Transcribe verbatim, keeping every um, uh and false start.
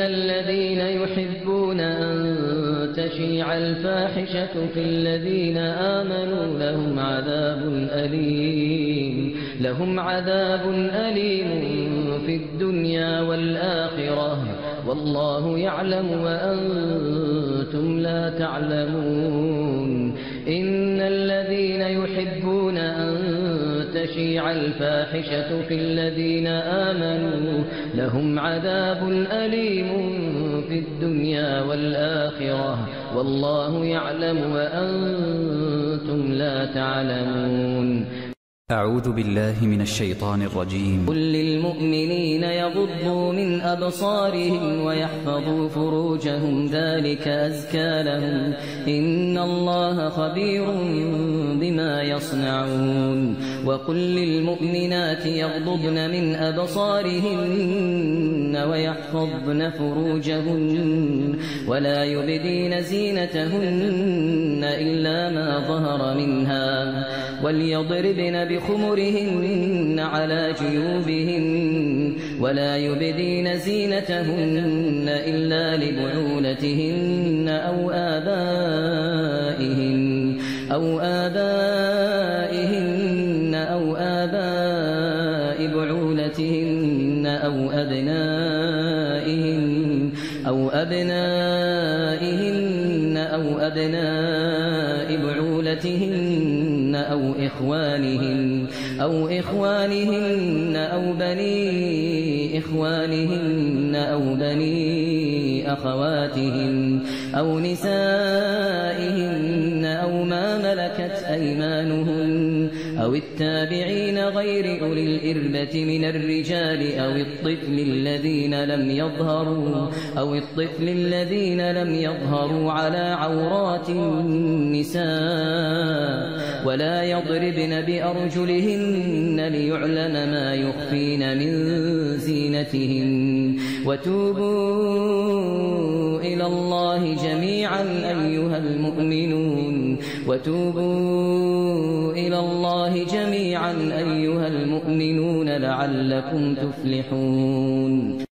الذين يحبون أن تشيع الفاحشة في الذين آمنوا لهم عذاب أليم لهم عذاب أليم في الدنيا والآخرة والله يعلم وأنتم لا تعلمون. إن الذين يحبون أن تشيع الفاحشة في الذين آمنوا لهم عذاب أليم في الدنيا والآخرة والله يعلم وأنتم لا تعلمون. أعوذ بالله من الشيطان الرجيم. قل للمؤمنين يغضوا من أبصارهم ويحفظوا فروجهم ذلك أزكى لهم إن الله خبير بما يصنعون. وقل للمؤمنات يغضضن من أبصارهن ويحفظن فروجهن ولا يبدين زينتهن إلا ما ظهر منها وليضربن بخمرهن على جيوبهن ولا يبدين زينتهن إلا لبعولتهن أو آبائهن أو آبائهن أو آباء بعولتهن أو أبنائهن أو أبنائهن أو أبناء بعولتهن أو إخوانهن أو إخوانهن أو بني إخوانهن أو بني أخواتهن أو نسائهن أو ما ملكت أيمانهن أو التابعين غير أولي الإربة من الرجال أو الطفل الذين لم يظهروا أو الطفل الذين لم يظهروا على عورات النساء ولا يضربن بأرجلهن ليعلم ما يخفين من زينتهن. وتوبوا إلى الله جميعا أيها المؤمنون وتوبوا إلى الله جميعا أيها المؤمنون لعلكم تفلحون.